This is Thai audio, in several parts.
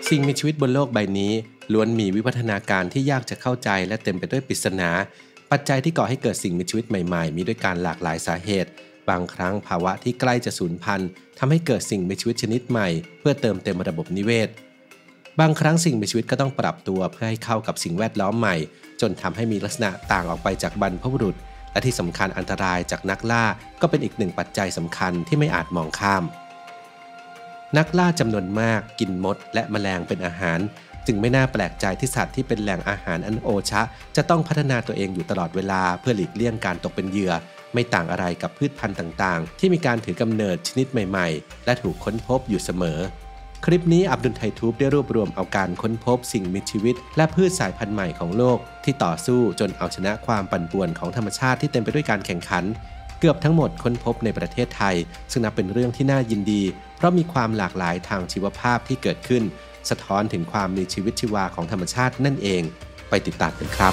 สิ่งมีชีวิตบนโลกใบนี้ล้วนมีวิวัฒนาการที่ยากจะเข้าใจและเต็มไปด้วยปริศนาปัจจัยที่ก่อให้เกิดสิ่งมีชีวิตใหม่ๆมีด้วยการหลากหลายสาเหตุบางครั้งภาวะที่ใกล้จะสูญพันธุ์ทำให้เกิดสิ่งมีชีวิตชนิดใหม่เพื่อเติมเต็มระบบนิเวศบางครั้งสิ่งมีชีวิตก็ต้องปรับตัวเพื่อให้เข้ากับสิ่งแวดล้อมใหม่จนทำให้มีลักษณะต่างออกไปจากบรรพบุรุษและที่สำคัญอันตรายจากนักล่าก็เป็นอีกหนึ่งปัจจัยสำคัญที่ไม่อาจมองข้ามนักล่าจำนวนมากกินมดและแมลงเป็นอาหารจึงไม่น่าแปลกใจที่สัตว์ที่เป็นแหล่งอาหารอันโอชะจะต้องพัฒนาตัวเองอยู่ตลอดเวลาเพื่อหลีกเลี่ยงการตกเป็นเหยื่อไม่ต่างอะไรกับพืชพันธุ์ต่างๆที่มีการถือกำเนิดชนิดใหม่ๆและถูกค้นพบอยู่เสมอคลิปนี้อับดุลไททูบได้รวบรวมเอาการค้นพบสิ่งมีชีวิตและพืชสายพันธุ์ใหม่ของโลกที่ต่อสู้จนเอาชนะความปั่นป่วนของธรรมชาติที่เต็มไปด้วยการแข่งขันเกือบทั้งหมดค้นพบในประเทศไทยซึ่งนับเป็นเรื่องที่น่ายินดีเพราะมีความหลากหลายทางชีวภาพที่เกิดขึ้นสะท้อนถึงความมีชีวิตชีวาของธรรมชาตินั่นเองไปติดตามกันครับ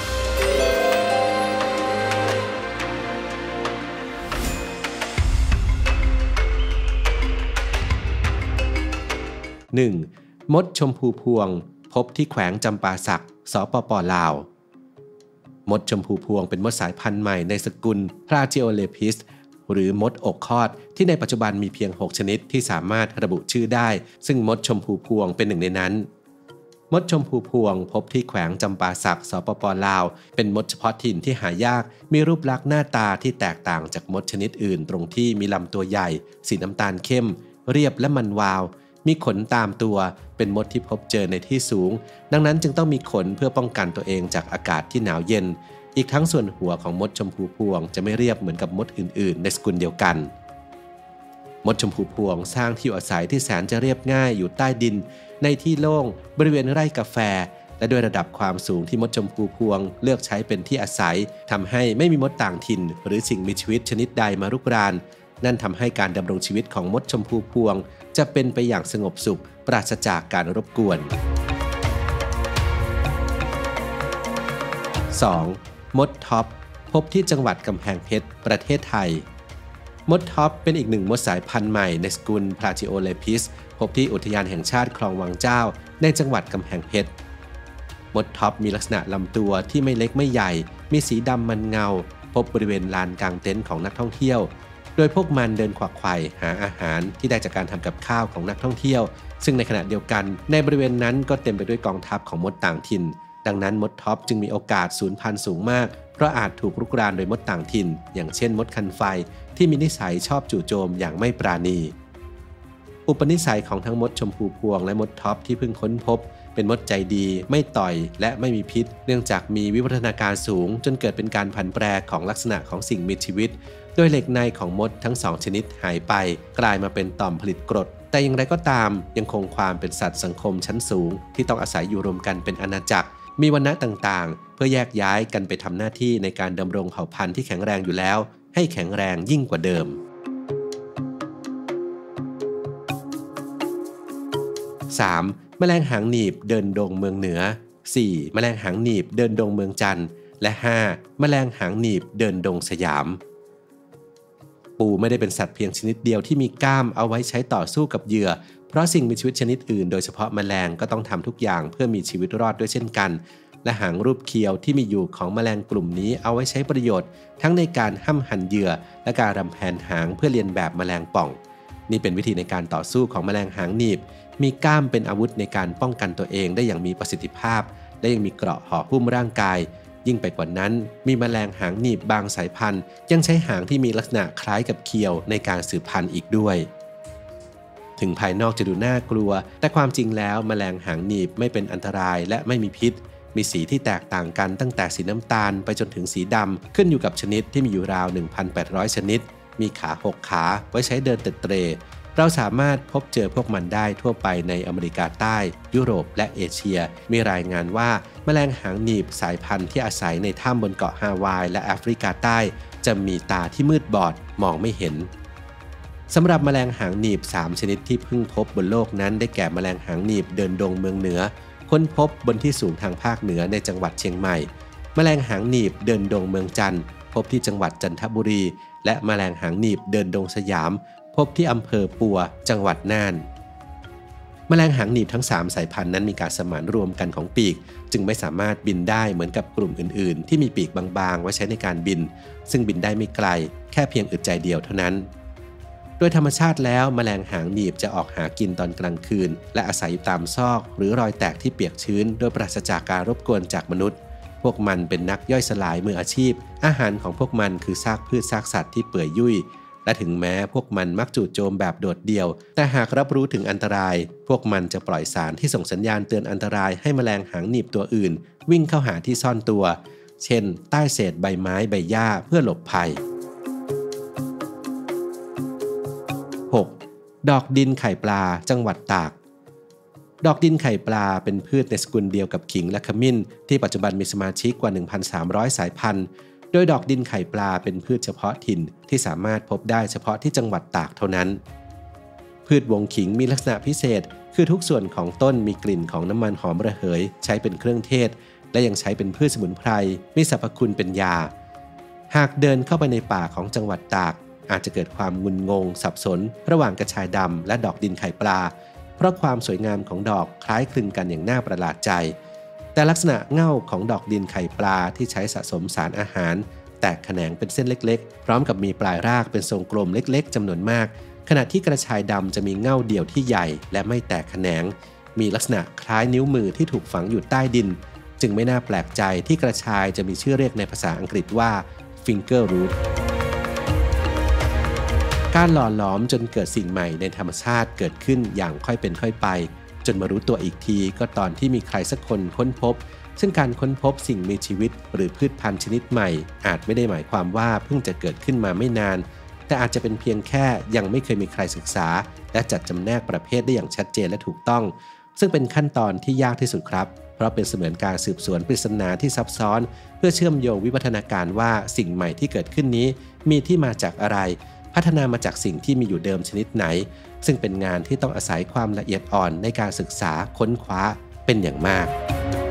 1. มดชมพูพวงพบที่แขวงจำปาสักสปป.ลาวมดชมพูพวงเป็นมดสายพันธุ์ใหม่ในสกุล Plagiaulapis หรือมดอกคอดที่ในปัจจุบันมีเพียง6ชนิดที่สามารถระบุชื่อได้ซึ่งมดชมพูพวงเป็นหนึ่งในนั้นมดชมพูพวงพบที่แขวงจำปาสักสปป.ลาวเป็นมดเฉพาะถิ่นที่หายากมีรูปลักษณ์หน้าตาที่แตกต่างจากมดชนิดอื่นตรงที่มีลำตัวใหญ่สีน้ำตาลเข้มเรียบและมันวาวมีขนตามตัวเป็นมดที่พบเจอในที่สูงดังนั้นจึงต้องมีขนเพื่อป้องกันตัวเองจากอากาศที่หนาวเย็นอีกทั้งส่วนหัวของมดชมพูพวงจะไม่เรียบเหมือนกับมดอื่นๆในสกุลเดียวกันมดชมพูพวงสร้างที่อยู่อาศัยที่แสนจะเรียบง่ายอยู่ใต้ดินในที่โล่งบริเวณไร่กาแฟและด้วยระดับความสูงที่มดชมพูพวงเลือกใช้เป็นที่อาศัยทำให้ไม่มีมดต่างถิ่นหรือสิ่งมีชีวิตชนิดใดมารุกรานนั่นทำให้การดำรงชีวิตของมดชมพูพวงจะเป็นไปอย่างสงบสุขปราศจากการรบกวน 2. มดท็อปพบที่จังหวัดกำแพงเพชรประเทศไทยมดท็อปเป็นอีกหนึ่งมดสายพันธุ์ใหม่ในสกุล Plagiaulapis พบที่อุทยานแห่งชาติคลองวังเจ้าในจังหวัดกำแพงเพชรมดท็อปมีลักษณะลำตัวที่ไม่เล็กไม่ใหญ่มีสีดำมันเงาพบบริเวณลานกลางเต็นท์ของนักท่องเที่ยวโดยพวกมันเดินขวักไขว่หาอาหารที่ได้จากการทำกับข้าวของนักท่องเที่ยวซึ่งในขณะเดียวกันในบริเวณนั้นก็เต็มไปด้วยกองทัพของมดต่างถิ่นดังนั้นมดท็อปจึงมีโอกาสสูญพันธุ์สูงมากเพราะอาจถูกรุกรานโดยมดต่างถิ่นอย่างเช่นมดคันไฟที่มีนิสัยชอบจู่โจมอย่างไม่ปราณีอุปนิสัยของทั้งมดชมพูพวงและมดท็อปที่เพิ่งค้นพบเป็นมดใจดีไม่ต่อยและไม่มีพิษเนื่องจากมีวิวัฒนาการสูงจนเกิดเป็นการผันแปรของลักษณะของสิ่งมีชีวิตโดยเหล็กในของมดทั้ง2ชนิดหายไปกลายมาเป็นต่อมผลิตกรดแต่อย่างไรก็ตามยังคงความเป็นสัตว์สังคมชั้นสูงที่ต้องอาศัยอยู่รวมกันเป็นอาณาจักรมีวรรณะต่างๆเพื่อแยกย้ายกันไปทำหน้าที่ในการดำรงเผ่าพันธุ์ที่แข็งแรงอยู่แล้วให้แข็งแรงยิ่งกว่าเดิม 3. แมลงหางหนีบเดินดงเมืองเหนือ 4. แมลงหางหนีบเดินดงเมืองจันทร์และ 5. แมลงหางหนีบเดินดงสยามปูไม่ได้เป็นสัตว์เพียงชนิดเดียวที่มีก้ามเอาไว้ใช้ต่อสู้กับเหยื่อเพราะสิ่งมีชีวิตชนิดอื่นโดยเฉพาะแมลงก็ต้องทำทุกอย่างเพื่อมีชีวิตรอดด้วยเช่นกันและหางรูปเคียวที่มีอยู่ของแมลงกลุ่มนี้เอาไว้ใช้ประโยชน์ทั้งในการห้ำหั่นเหยื่อและการรำแผนหางเพื่อเลียนแบบแมลงป่องนี่เป็นวิธีในการต่อสู้ของแมลงหางหนีบมีก้ามเป็นอาวุธในการป้องกันตัวเองได้อย่างมีประสิทธิภาพและยังมีเกราะห่อหุ้มร่างกายยิ่งไปกว่านั้นมีแมลงหางหนีบบางสายพันธุ์ยังใช้หางที่มีลักษณะคล้ายกับเคียวในการสืบพันธุ์อีกด้วยถึงภายนอกจะดูน่ากลัวแต่ความจริงแล้วแมลงหางหนีบไม่เป็นอันตรายและไม่มีพิษมีสีที่แตกต่างกันตั้งแต่สีน้ำตาลไปจนถึงสีดำขึ้นอยู่กับชนิดที่มีอยู่ราว 1,800 ชนิดมีขา6ขาไว้ใช้เดินเตร่เราสามารถพบเจอพวกมันได้ทั่วไปในอเมริกาใต้ยุโรปและเอเชียมีรายงานว่าแมลงหางหนีบสายพันธุ์ที่อาศัยในถ้ำบนเกาะฮาวายและแอฟริกาใต้จะมีตาที่มืดบอดมองไม่เห็นสำหรับแมลงหางหนีบ3ชนิดที่เพิ่งพบบนโลกนั้นได้แก่แมลงหางหนีบเดินดงเมืองเหนือค้นพบบนที่สูงทางภาคเหนือในจังหวัดเชียงใหม่แมลงหางหนีบเดินดงเมืองจันทร์พบที่จังหวัดจันทบุรีและแมลงหางหนีบเดินดงสยามพบที่อำเภอปัวจังหวัดน่านแมลงหางหนีบทั้ง3สายพันธุ์นั้นมีการสมานรวมกันของปีกจึงไม่สามารถบินได้เหมือนกับกลุ่มอื่นๆที่มีปีกบางๆไว้ใช้ในการบินซึ่งบินได้ไม่ไกลแค่เพียงอึดใจเดียวเท่านั้นโดยธรรมชาติแล้วแมลงหางหนีบจะออกหากินตอนกลางคืนและอาศัยอยู่ตามซอกหรือรอยแตกที่เปียกชื้นโดยปราศจากการรบกวนจากมนุษย์พวกมันเป็นนักย่อยสลายมืออาชีพอาหารของพวกมันคือซากพืชซากสัตว์ที่เปื่อยยุ่ยและถึงแม้พวกมันมักจู่โจมแบบโดดเดี่ยวแต่หากรับรู้ถึงอันตรายพวกมันจะปล่อยสารที่ส่งสัญญาณเตือนอันตรายให้แมลงหางหนีบตัวอื่นวิ่งเข้าหาที่ซ่อนตัวเช่นใต้เศษใบไม้ใบหญ้าเพื่อหลบภัย 6. ดอกดินไข่ปลาจังหวัดตากดอกดินไข่ปลาเป็นพืชในสกุลเดียวกับขิงและขมิ้นที่ปัจจุบันมีสมาชิกกว่า 1,300 สายพันธุ์โดยดอกดินไข่ปลาเป็นพืชเฉพาะถิ่นที่สามารถพบได้เฉพาะที่จังหวัดตากเท่านั้นพืชวงขิงมีลักษณะพิเศษคือทุกส่วนของต้นมีกลิ่นของน้ำมันหอมระเหยใช้เป็นเครื่องเทศและยังใช้เป็นพืชสมุนไพรมีสรรพคุณเป็นยาหากเดินเข้าไปในป่าของจังหวัดตากอาจจะเกิดความงุนงงสับสนระหว่างกระชายดำและดอกดินไข่ปลาเพราะความสวยงามของดอกคล้ายคลึงกันอย่างน่าประหลาดใจแต่ลักษณะเง่าของดอกดินไข่ปลาที่ใช้สะสมสารอาหารแตกแขนงเป็นเส้นเล็กๆพร้อมกับมีปลายรากเป็นทรงกลมเล็กๆจำนวนมากขณะที่กระชายดำจะมีเง่าเดี่ยวที่ใหญ่และไม่แตกแขนงมีลักษณะคล้ายนิ้วมือที่ถูกฝังอยู่ใต้ดินจึงไม่น่าแปลกใจที่กระชายจะมีชื่อเรียกในภาษาอังกฤษว่า finger rootการหล่อหลอมจนเกิดสิ่งใหม่ในธรรมชาติเกิดขึ้นอย่างค่อยเป็นค่อยไปจนมารู้ตัวอีกทีก็ตอนที่มีใครสักคนค้นพบซึ่งการค้นพบสิ่งมีชีวิตหรือพืชพันธุ์ชนิดใหม่อาจไม่ได้หมายความว่าเพิ่งจะเกิดขึ้นมาไม่นานแต่อาจจะเป็นเพียงแค่ยังไม่เคยมีใครศึกษาและจัดจำแนกประเภทได้อย่างชัดเจนและถูกต้องซึ่งเป็นขั้นตอนที่ยากที่สุดครับเพราะเป็นเสมือนการสืบสวนปริศนาที่ซับซ้อนเพื่อเชื่อมโยงวิวัฒนาการว่าสิ่งใหม่ที่เกิดขึ้นนี้มีที่มาจากอะไรพัฒนามาจากสิ่งที่มีอยู่เดิมชนิดไหนซึ่งเป็นงานที่ต้องอาศัยความละเอียดอ่อนในการศึกษาค้นคว้าเป็นอย่างมาก